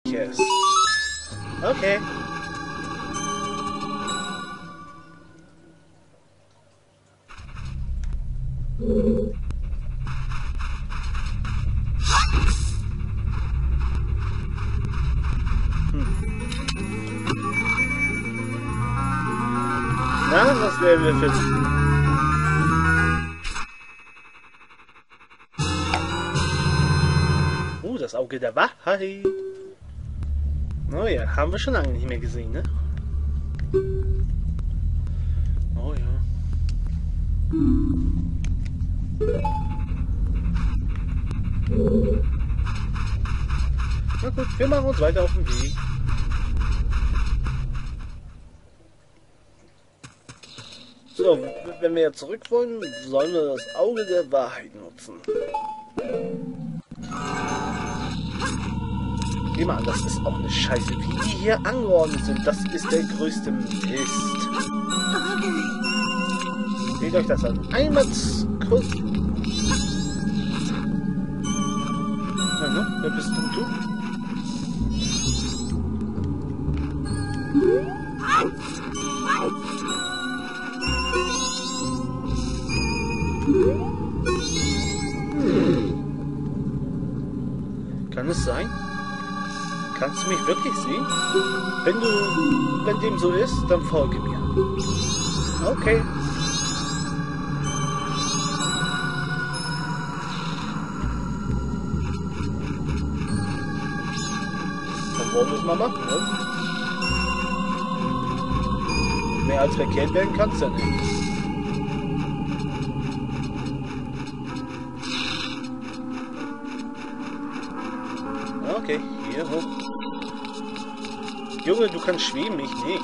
Yes. Okay. Na, was werden wir finden? Das Auge der Wahrheit. Oh ja, haben wir schon lange nicht mehr gesehen, ne? Oh ja. Na gut, wir machen uns weiter auf den Weg. So, wenn wir jetzt zurück wollen, sollen wir das Auge der Wahrheit nutzen. Sieh mal, das ist auch eine Scheiße, wie die hier angeordnet sind. Das ist der größte Mist. Seht euch das an. Einmal kurz. Na, ne? Wer bist denn du? Kann es sein? Kannst du mich wirklich sehen? Wenn dem so ist, dann folge mir. Okay. Dann wollen wir es mal machen, ne? Mehr als verkehrt werden kannst du ja nicht. Okay, hier hoch. Junge, du kannst schweben, ich nicht.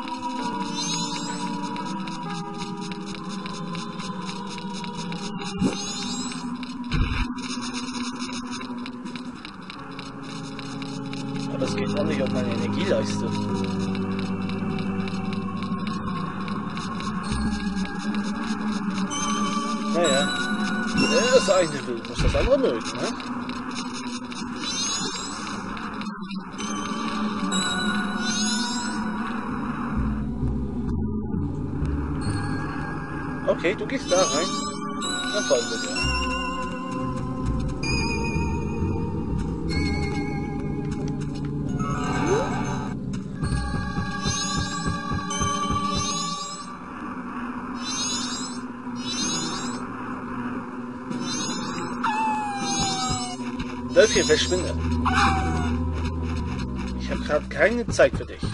Aber das geht auch nicht auf meine Energieleiste. Naja, das eine will, muss das andere mögen, ne? Okay, du gehst da rein. Dann folgen wir dir. Wölfchen, verschwinde. Ich habe gerade keine Zeit für dich.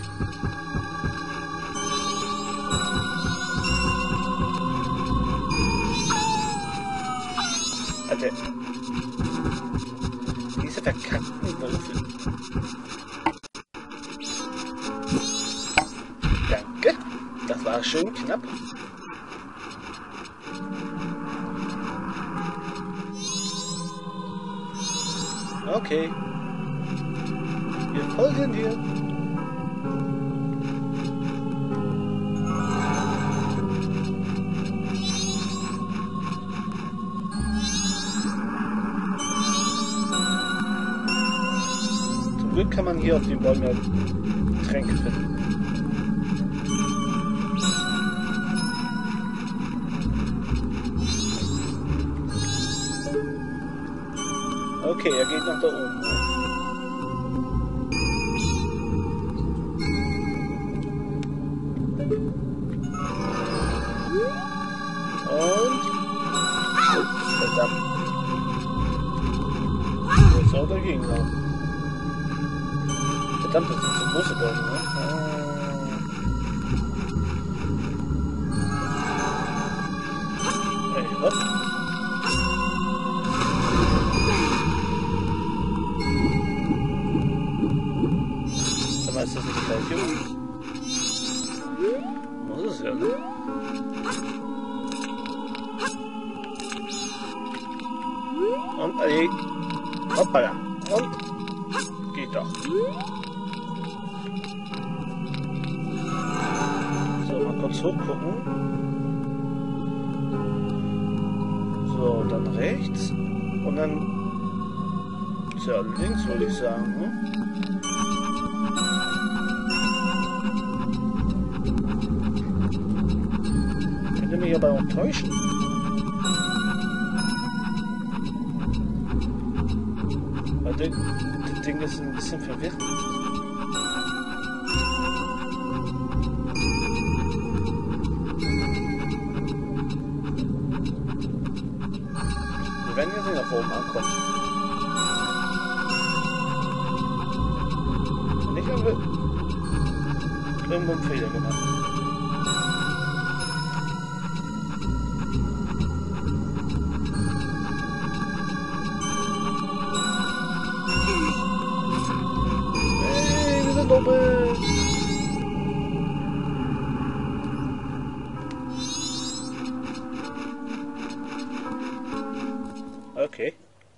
Alter. Diese verkackten Würfel. Danke. Das war schön knapp. Okay. Wir folgen dir. Zum Glück kann man hier auf den Bäumen ja Tränke finden. Okay, er geht nach da oben. Und... verdammt. Jetzt soll er dagegen laufen. Verdammt, das sind so große Bäume, ne? Hey, hopp. Ist das nicht gleich, Junge? Muss es ja, ne? Und, ey. Hoppala. Und. Geht doch. So, mal kurz hochgucken. So, dann rechts. Und dann. Tja, links würde ich sagen, ne? mich aber auch täuschen. Weil das Ding ist ein bisschen verwirrend. Wir werden jetzt nicht nach oben ankommen. Nicht irgendwo einen Fehler gemacht. Hey, wir sind oben! Okay.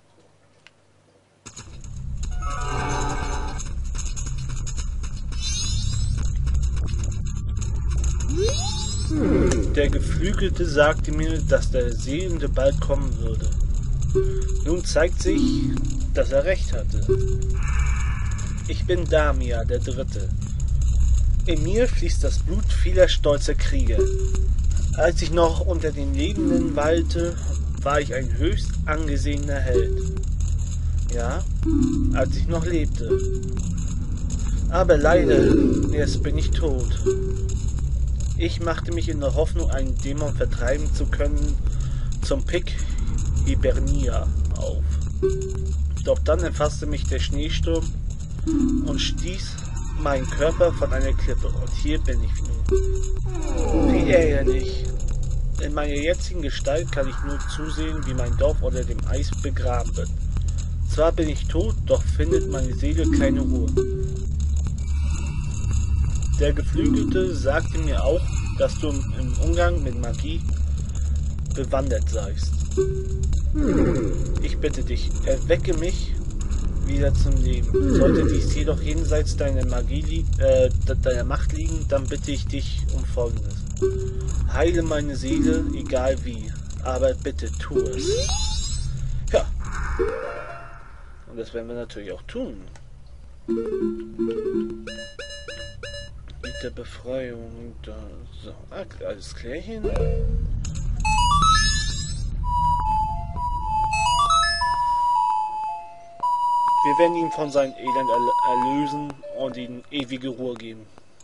Der Geflügelte sagte mir, dass der Sehende bald kommen würde. Nun zeigt sich, dass er recht hatte. Ich bin Damia, der Dritte. In mir fließt das Blut vieler stolzer Krieger. Als ich noch unter den Lebenden weilte, war ich ein höchst angesehener Held. Ja, als ich noch lebte. Aber leider, jetzt bin ich tot. Ich machte mich in der Hoffnung, einen Dämon vertreiben zu können, zum Pic Hibernia auf. Doch dann erfasste mich der Schneesturm und stieß meinen Körper von einer Klippe. Und hier bin ich nun. Wie ärgerlich. In meiner jetzigen Gestalt kann ich nur zusehen, wie mein Dorf unter dem Eis begraben wird. Zwar bin ich tot, doch findet meine Seele keine Ruhe. Der Geflügelte sagte mir auch, dass du im Umgang mit Magie bewandert seist. Ich bitte dich, erwecke mich wieder zum Leben. Sollte dies jedoch jenseits deiner deiner Macht liegen, dann bitte ich dich um Folgendes. Heile meine Seele, egal wie, aber bitte tu es. Ja. Und das werden wir natürlich auch tun. Lied der Befreiung. Da, so, alles klärchen. Wir werden ihn von seinem Elend erlösen und ihm ewige Ruhe geben.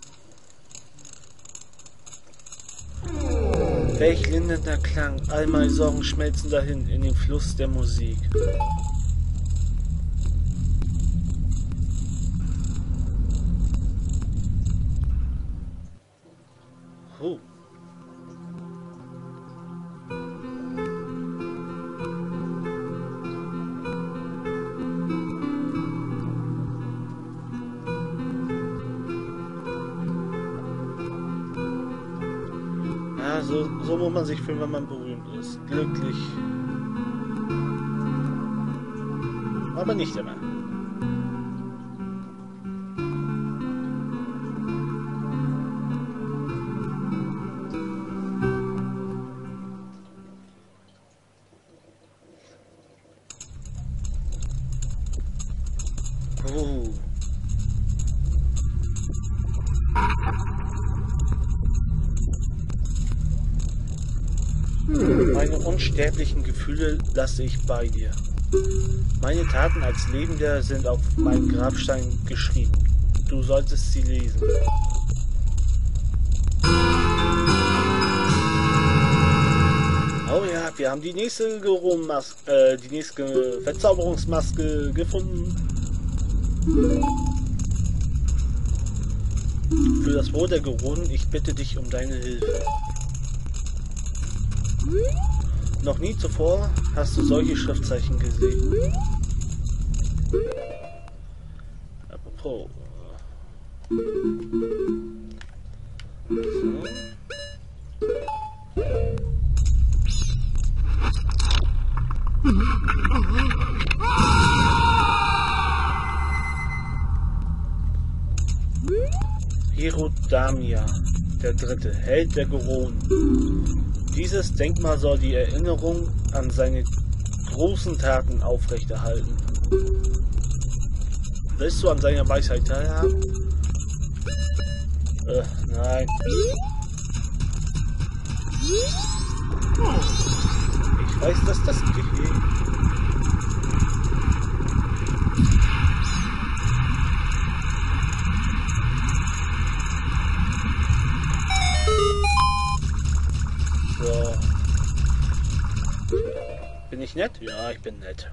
Welch lindernder Klang, all meine Sorgen schmelzen dahin in den Fluss der Musik. Ja, so muss man sich fühlen, wenn man berühmt ist. Glücklich. Aber nicht immer. Meine unsterblichen Gefühle lasse ich bei dir. Meine Taten als Lebender sind auf meinem Grabstein geschrieben. Du solltest sie lesen. Oh ja, wir haben die nächste die nächste Verzauberungsmaske gefunden. Für das Wohl der Geronen, ich bitte dich um deine Hilfe. Noch nie zuvor hast du solche Schriftzeichen gesehen. Apropos. So. Damia, der Dritte, Held der Geronen. Dieses Denkmal soll die Erinnerung an seine großen Taten aufrechterhalten. Willst du an seiner Weisheit teilhaben? Nein. Ich weiß, dass das geht. So. Bin ich nett? Ja, ich bin nett.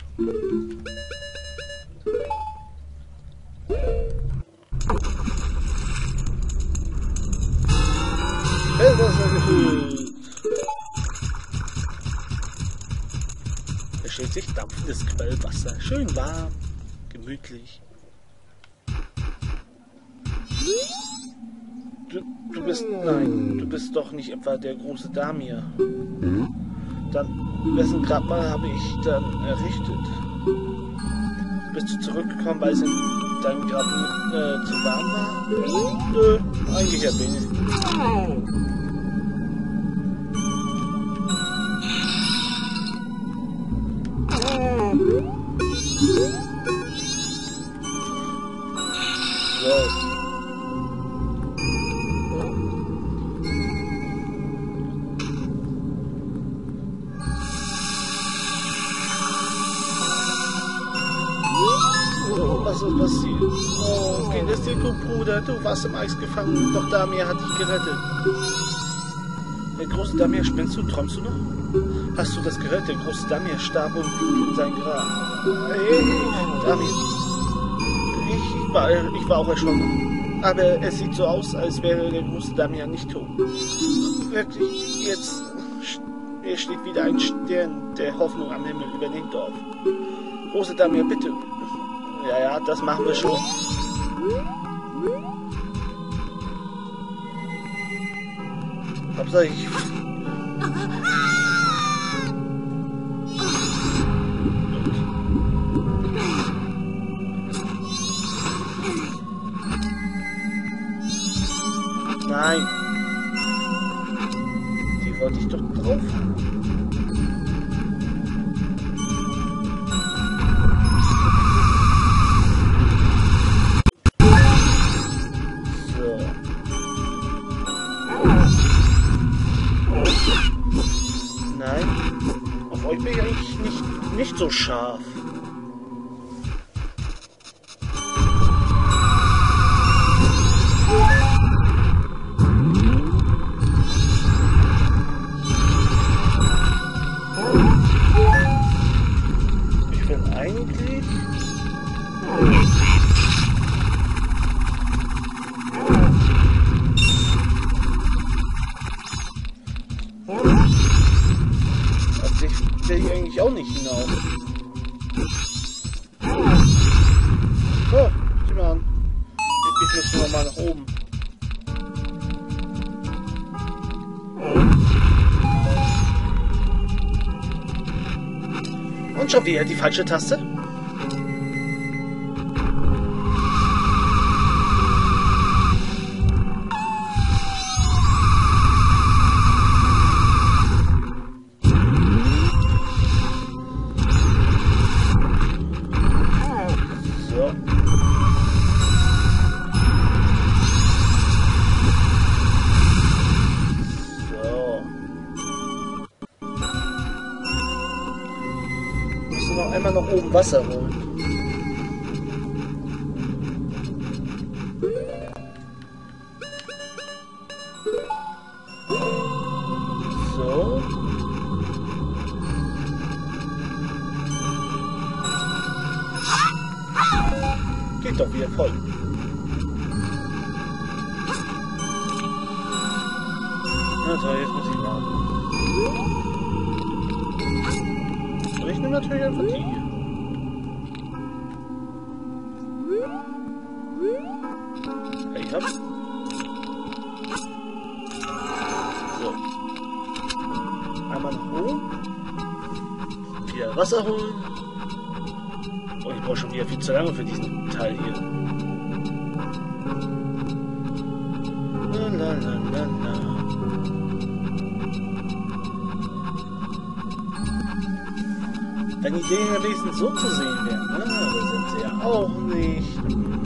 Quellwasser gefüllt. Es steht sich dampfendes Quellwasser. Schön warm, gemütlich. Du bist... Nein, du bist doch nicht etwa der große Damir. Dann, wessen Grabmal habe ich dann errichtet? Bist du zurückgekommen, weil es in deinem Grab zu warm war? Nö, eigentlich ja wenig. So. Was ist passiert? Oh, geht es dir gut, Bruder? Du warst im Eis gefangen, doch Damir hat dich gerettet. Der große Damir, spinnst du? Träumst du noch? Hast du das gehört? Der große Damir starb und liegt in sein Grab. Hey, Damir. Ich war auch erschrocken. Aber es sieht so aus, als wäre der große Damir nicht tot. Wirklich, jetzt steht wieder ein Stern der Hoffnung am Himmel über dem Dorf. Große Damir, bitte. Ja, das machen wir schon. Hauptsache ich... Nein. Die wollte ich doch drauf haben. Nein, auf euch bin ich eigentlich nicht so scharf. Ich will eigentlich... Ich eigentlich auch nicht hinaus. So, sieh mal an. Ich muss nur mal nach oben. Und schon wieder die falsche Taste. Noch einmal nach oben Wasser holen. So. Geht doch wieder voll. Na toll, jetzt muss ich warten. Ich nehme natürlich einfach die hier. Ich hab's. So. Einmal nach oben. Wieder Wasser holen. Oh, ich brauche schon wieder viel zu lange für diesen Teil hier. La. Wenn die Dinge wenigstens so zu sehen wären, ne? Aber sind sie ja auch nicht.